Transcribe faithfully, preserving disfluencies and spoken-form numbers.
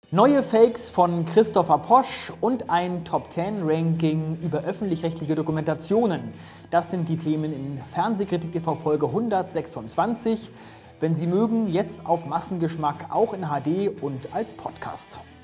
Neue Fakes von Christopher Posch und ein Top zehn Ranking über öffentlich-rechtliche Dokumentationen. Das sind die Themen in Fernsehkritik T V Folge hundertsechsundzwanzig. Wenn Sie mögen, jetzt auf Massengeschmack auch in H D und als Podcast.